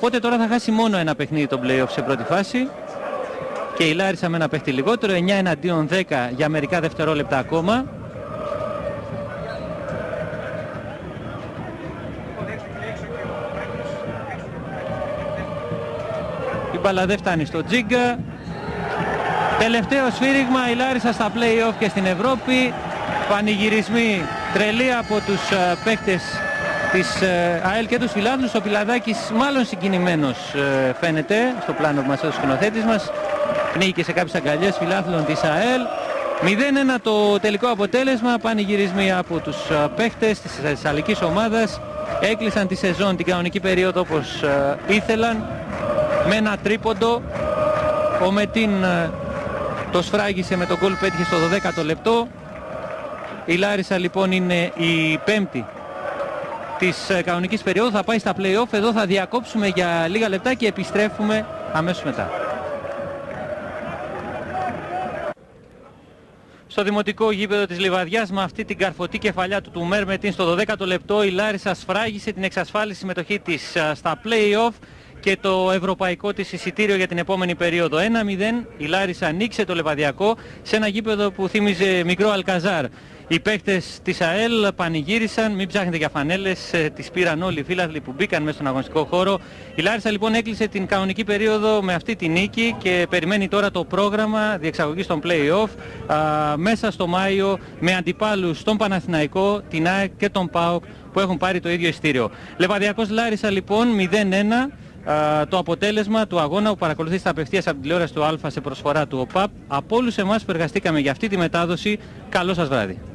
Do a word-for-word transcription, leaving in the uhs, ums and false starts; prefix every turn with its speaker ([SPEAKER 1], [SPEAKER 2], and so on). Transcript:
[SPEAKER 1] Οπότε τώρα θα χάσει μόνο ένα παιχνίδι το play-off σε πρώτη φάση και η Λάρισα με ένα παίχτη λιγότερο, εννιά εναντίον δέκα για μερικά δευτερόλεπτα ακόμα. Η μπάλα δεν φτάνει στο Τζίγκα. Τελευταίο σφύριγμα, η Λάρισα στα play-off και στην Ευρώπη. Πανηγυρισμοί τρελοί από τους uh, παίκτες της uh, ΑΕΛ και τους φιλάθλους. Ο Πιλαδάκης μάλλον συγκινημένος uh, φαίνεται στο πλάνο που μας έδωσε ο σκηνοθέτης μας. Πνίγει και σε κάποιες αγκαλιές φιλάθλων της ΑΕΛ. μηδέν ένα το τελικό αποτέλεσμα. Πανηγυρισμοί από τους uh, παίκτες της θεσσαλικής ομάδας. Έκλεισαν τη σεζόν την κανονική περίοδο όπως uh, ήθελαν. Με ένα τρίποντο. Ο Μετίν uh, το σφράγισε με τον γκολ που πέτυχε στο δωδέκατο λεπτό. Η Λάρισα λοιπόν είναι η πέμπτη της uh, κανονικής περίοδου. Θα πάει στα play-off. Εδώ θα διακόψουμε για λίγα λεπτά και επιστρέφουμε αμέσως μετά. Στο δημοτικό γήπεδο της Λιβαδιάς με αυτή την καρφωτή κεφαλιά του του Μέρμετιν στο δωδέκατο λεπτό η Λάρισα σφράγισε την εξασφάλιση συμμετοχή της uh, στα play-off και το ευρωπαϊκό της εισιτήριο για την επόμενη περίοδο. ένα μηδέν η Λάρισα ανοίξε το Λεβαδιακό σε ένα γήπεδο που θύμιζε μικρό Αλκαζάρ. Οι παίκτες της ΑΕΛ πανηγύρισαν, μην ψάχνετε για φανέλες, τις πήραν όλοι οι φίλαθλοι που μπήκαν μέσα στον αγωνιστικό χώρο. Η Λάρισα λοιπόν έκλεισε την κανονική περίοδο με αυτή τη νίκη και περιμένει τώρα το πρόγραμμα διεξαγωγής των play-off α, μέσα στο Μάιο με αντιπάλους τον Παναθηναϊκό, την ΑΕΚ και τον ΠΑΟΚ που έχουν πάρει το ίδιο εισιτήριο. Λεβαδιακός Λάρισα λοιπόν μηδέν ένα. Uh, το αποτέλεσμα του αγώνα που παρακολουθήσετε απευθείας από την τηλεόραση του Α σε προσφορά του ΟΠΑΠ. Από όλους εμάς που εργαστήκαμε για αυτή τη μετάδοση, καλό σας βράδυ.